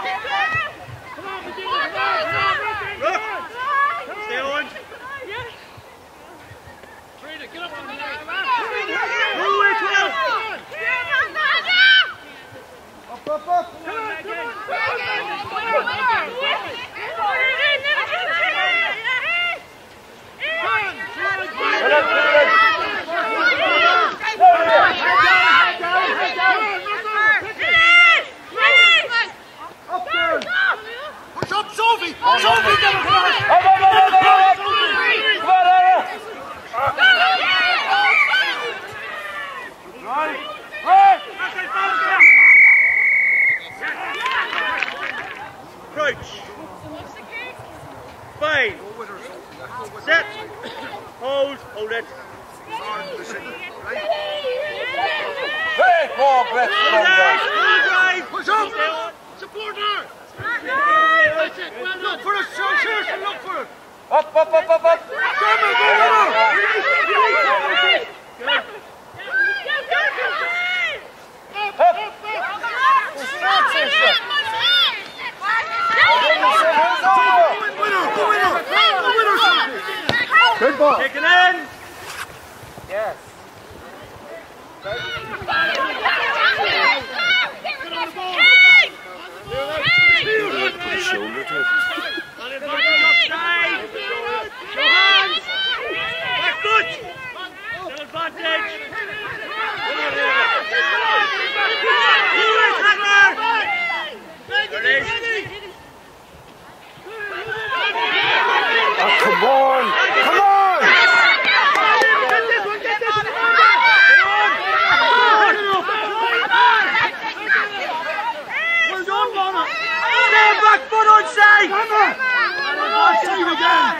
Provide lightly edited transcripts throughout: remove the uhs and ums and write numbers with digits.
Good ball. Kicking in. Yes. Shoulder to it. Back foot. Still advantage. Oh, come on! Come on! Well done, Mona. Stand back foot on side. Come on. See you again.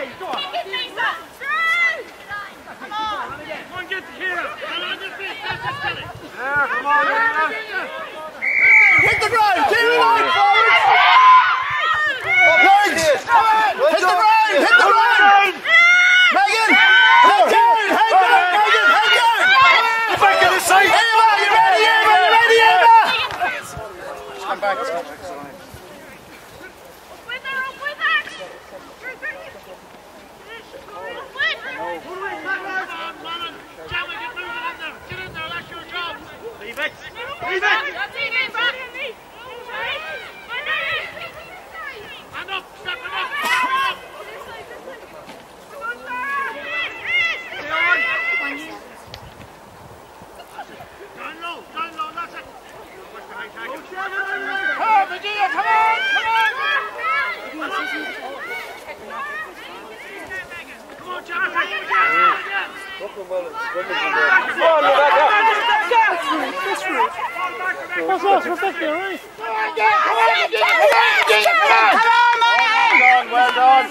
Come on, get here. There, come on. Hit the ground! Keep it on, forward! Legs! Hit the ground! Hit the ground! Megan! Head down! Head down! Megan! Head down! Back to the side! Eva! You ready, Eva? You ready, Eva? Come back. Leave it! Leave it! Stand up! Step it up! Down low, that's it! Come, Virginia, come on! Come on, Jonathan! Well done!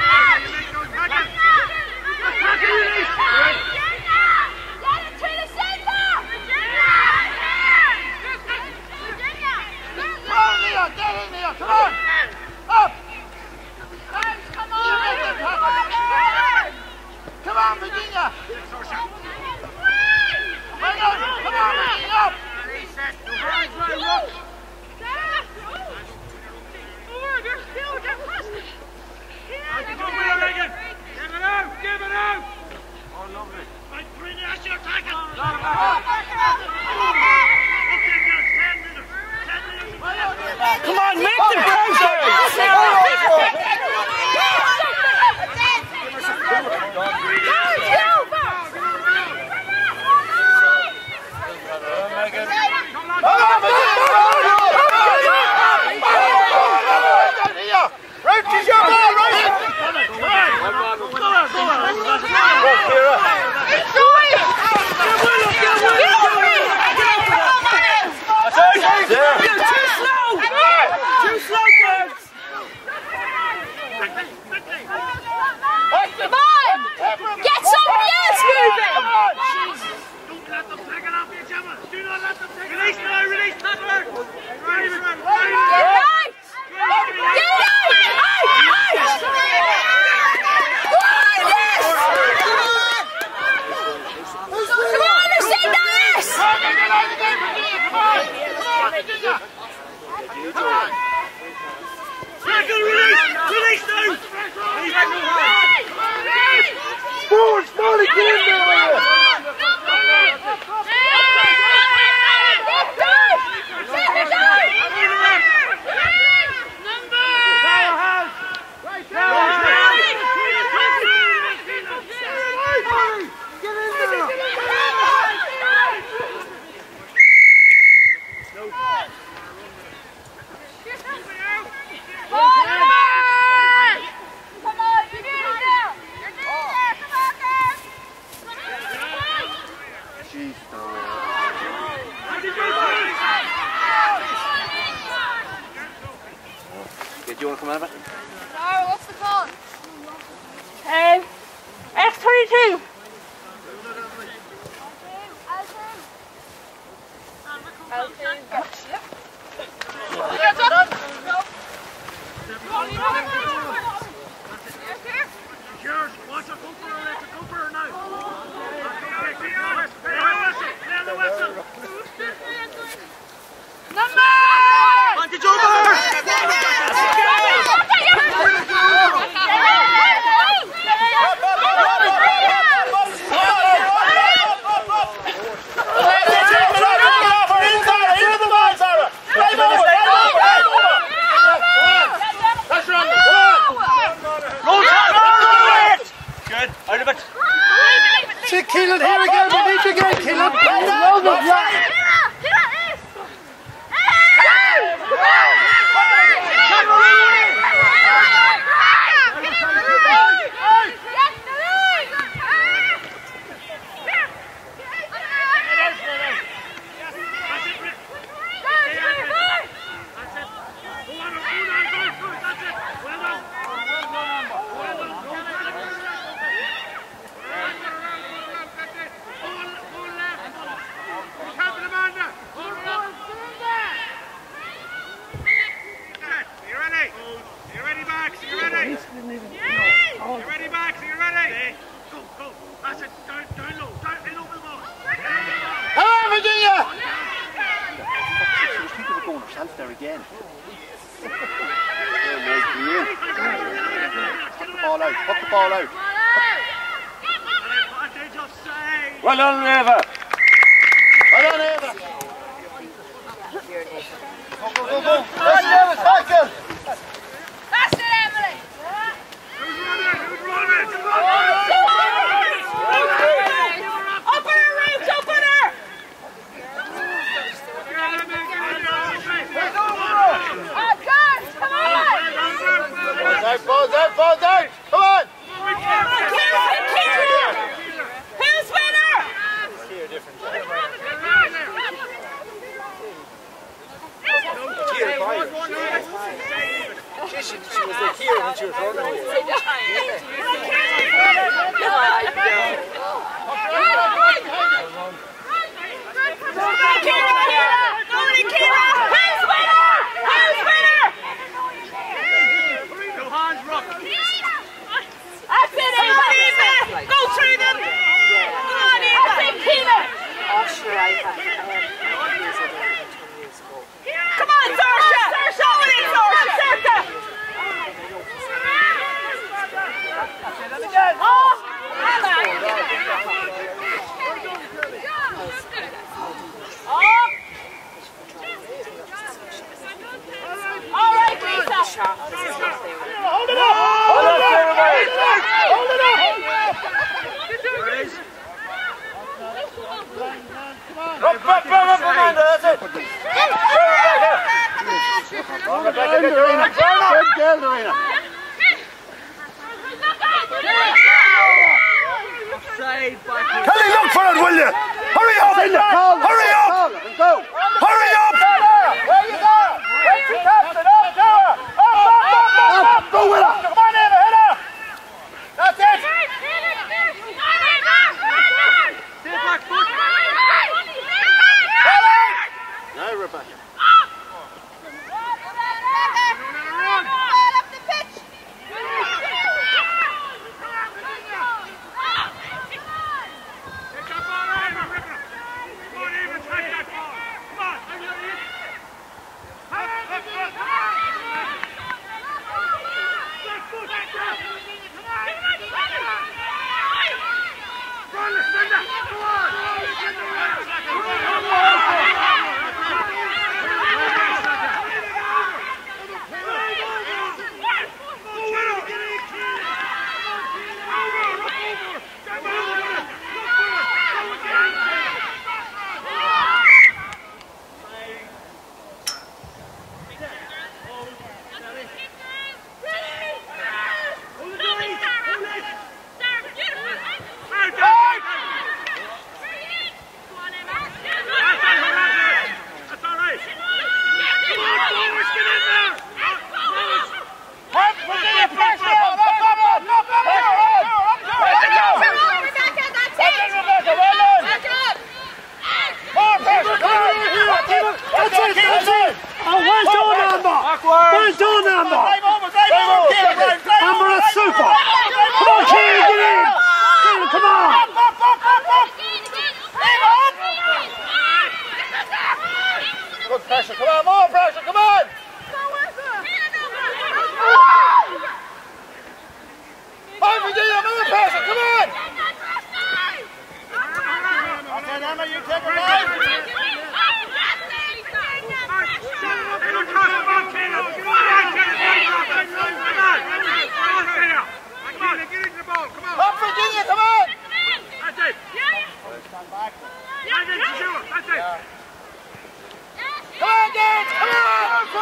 Get it to the center! Keelan, here again, we need you again, Keelan. Play that. There again. Put the ball out. Put the ball out. Well done, Eva. Well done, Eva. Go, go, go, go. Let's go, Michael. That's it, Emily. Who's running? Up on her, Rach, up on her. Balls out, balls out! Come on! Who's winner? She was like here when she was running away. That's it, Eva! Go through them! Go on, Eva! That's it, Keelan! Oh, sure, I had Come on, Saoirse! Show it in, Saoirse! All right, Lisa! Hold it up! Hold it up! Hold it up! Up, Amanda, that's it! Kelly, look for it, will you? Hurry up! Hurry up! Hurry up! Where you go? Up! Go with her! Come on, Eva, hit her! That's it! Now, Rebecca. Pressure, come on, more pressure, come on! On, Virginia, more pressure, come on! Okay, Emma, you take her down. Up, Virginia, come on! it. That's it. Come on, Dance! Come on!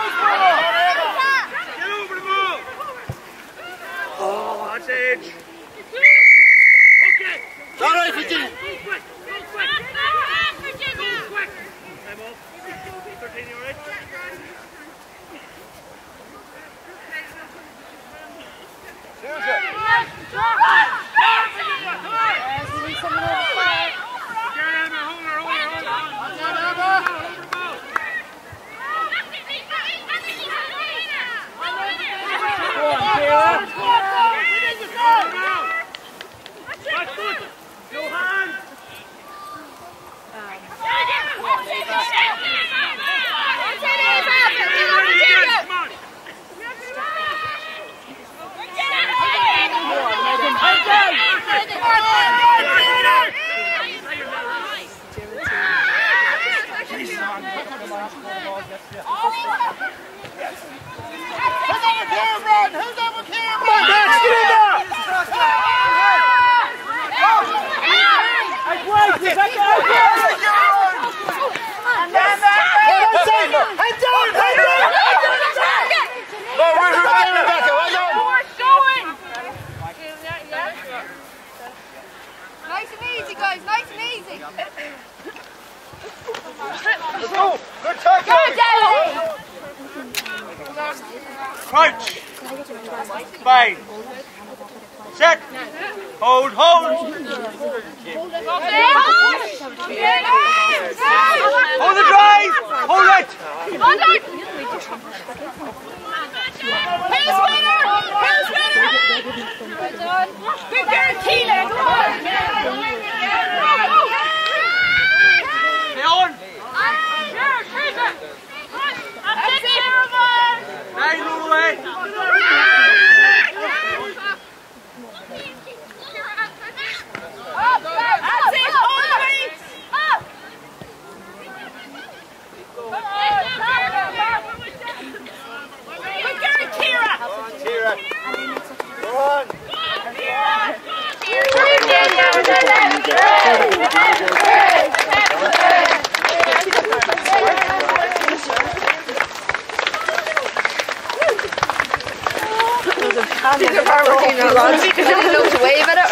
Get over the ball. Oh, that's edge. Okay. It's all right, Virginia. Go quick. Time off. 13, you all right? Nice and easy, guys. Nice and easy. Let's go. Good tackle. Crouch. Spine. Set. Hold. Hold the drive. Hold it. Who's winner? Good girl, Keelan. Stay on. Nine all the way. That's it, hold the way. Good girl, Kira. Tira. Go on. These are power routine, because I didn't know to wave at it.